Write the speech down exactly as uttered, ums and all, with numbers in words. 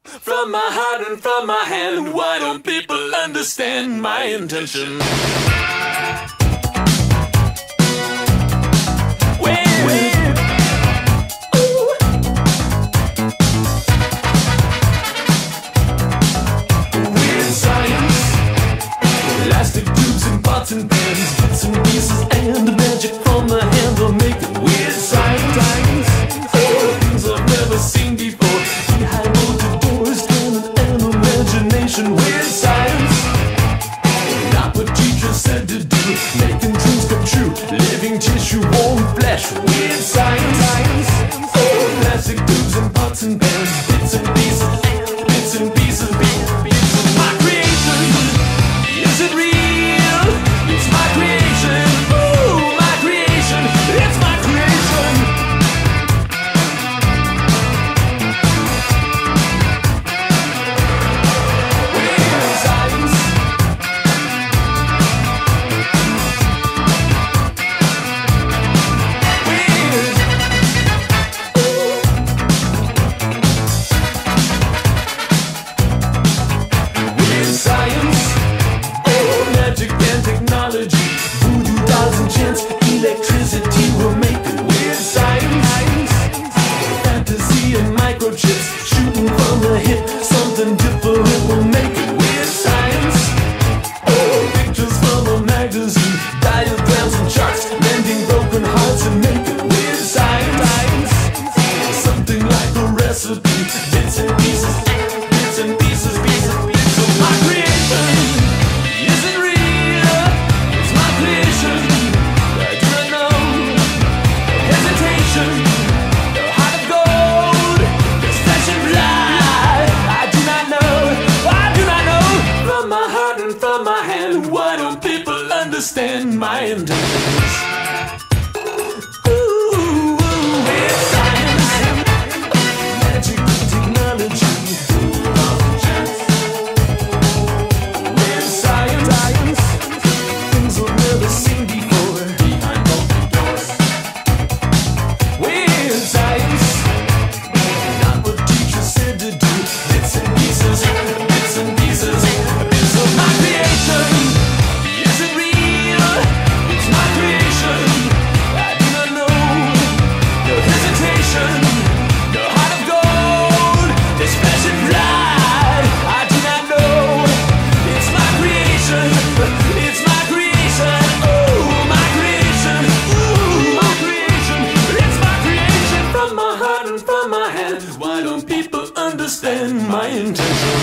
From my heart and from my hand, why don't people understand my intention? Pots and pans, bits and pieces, and the magic from the hand will make it weird science. Oh, things I've never seen before. Behind bolted doors, talent and imagination. Weird science. Not what teachers said to do. Making dreams come true. Living tissue, warm flesh. Weird science. Oh, plastic tubes and pots and pans, bits and pieces, bits and pieces, bits of my creation. Is it real? Voodoo dolls and chants, electricity will make it weird science. Fantasy and microchips shooting from the hip, something different will make it weird science. Oh, pictures from a magazine, diagrams and charts, mending broken hearts and make it weird science. Something like a recipe, bits and pieces, bits and pieces, pieces, pieces of my creation. From my hand, why don't people understand my intentions? Ooh, weird science, magic technology, weird science, things we've never seen before. Behind open doors, weird science, not what teachers said to do. Bits and pieces, bits and pieces, bits of my creation. Is it real? It's my creation. I do not know. No hesitation. No heart of gold. This flesh and blood. I do not know. It's my creation. It's my creation. Oh, my creation. Ooh, my creation. It's my creation. From my heart and from my hand. Why don't people understand my intention?